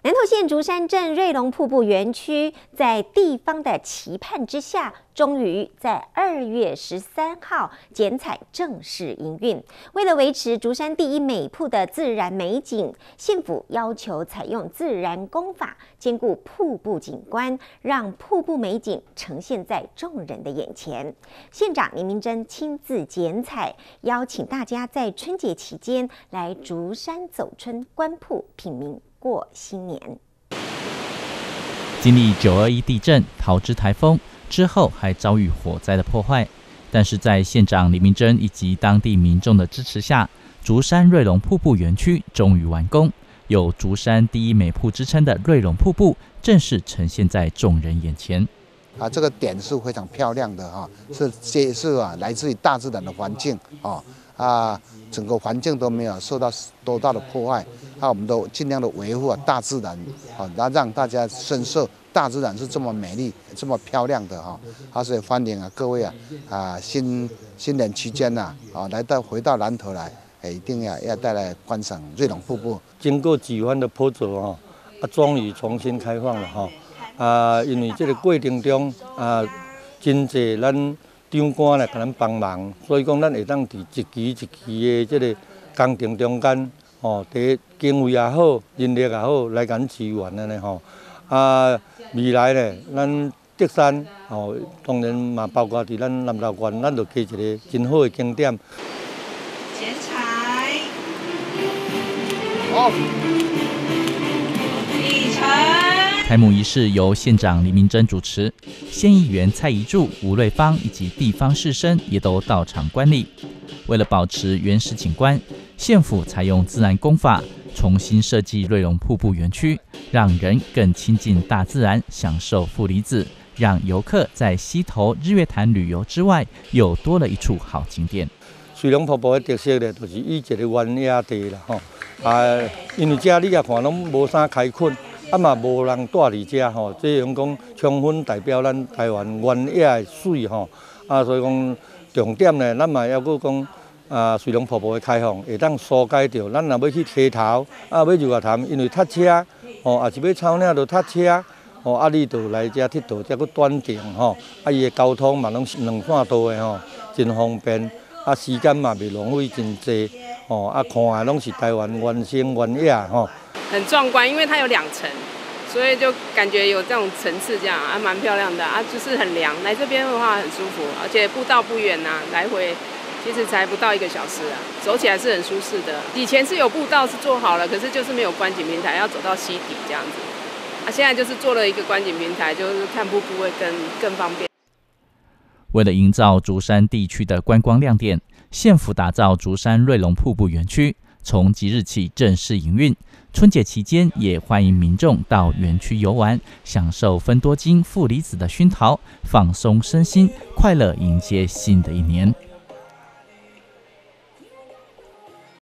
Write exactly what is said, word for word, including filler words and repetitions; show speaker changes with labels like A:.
A: 南投县竹山镇瑞隆瀑布园区在地方的期盼之下，终于在二月十三号剪彩正式营运。为了维持竹山第一美瀑的自然美景，县府要求采用自然工法，兼顾瀑布景观，让瀑布美景呈现在众人的眼前。县长林明珍亲自剪彩，邀请大家在春节期间来竹山走春观瀑品茗过新年。
B: 经历九二一地震、桃枝台风之后，还遭遇火灾的破坏，但是在县长林明珍以及当地民众的支持下，竹山瑞隆瀑布园区终于完工，有竹山第一美瀑之称的瑞隆瀑布正式呈现在众人眼前。
C: 啊，这个点是非常漂亮的哈、啊，是这是啊来自于大自然的环境啊啊，整个环境都没有受到多大的破坏，啊，我们都尽量的维护啊大自然啊，让让大家深受大自然是这么美丽、这么漂亮的哈、啊，所以欢迎啊各位啊啊新新年期间呐 啊, 啊来到回到南投来，哎一定要要带来观赏瑞隆瀑布。
D: 经过几番的波折哈，啊终于重新开放了哈。啊，因为这个过程中啊，真侪咱长官来给咱帮忙，所以讲咱会当伫一期一期的这个工程中间，吼，伫经费也好，人力也好，来咱支援安尼吼。啊，未来呢，咱德山吼，当然嘛包括伫咱南投县，咱就开一个真好的景点。
E: 剪彩，
C: 好，
E: 礼成。
B: 开幕仪式由县长林明珍主持，县议员蔡宜柱、吴瑞芳以及地方士绅也都到场观礼。为了保持原始景观，县府采用自然工法，重新设计瑞隆瀑布园区，让人更亲近大自然，享受负离子，让游客在溪头日月潭旅游之外，又多了一处好景点。
D: 瑞隆瀑布的特色呢，就是以一个原野地啦吼，啊，因为这你也看拢无啥开垦。啊嘛，无人住伫遮吼，这样讲充分代表咱台湾原野的水吼。啊，所以讲重点呢，咱嘛要搁讲啊，瑞隆瀑布的开放，会当疏解掉咱若要去溪头，啊，要入下潭，因为塞车，吼，也是要草岭就塞车，吼，啊，你就来遮佚佗，遮搁短程吼，啊，伊的交通嘛拢是两线道的吼，真方便，啊，时间嘛袂浪费真济，吼，啊，看的拢是台湾原生原野吼。
F: 很壮观，因为它有两层，所以就感觉有这种层次，这样还蛮漂亮的啊，就是很凉。来这边的话很舒服，而且步道不远呐、啊，来回其实才不到一个小时啊，走起来是很舒适的。以前是有步道是做好了，可是就是没有观景平台，要走到溪底这样子。啊，现在就是做了一个观景平台，就是看瀑布会更更方便。
B: 为了营造竹山地区的观光亮点，县府打造竹山瑞隆瀑布园区，从即日起正式营运。春节期间也欢迎民众到园区游玩，享受芬多精、负离子的熏陶，放松身心，快乐迎接新的一年。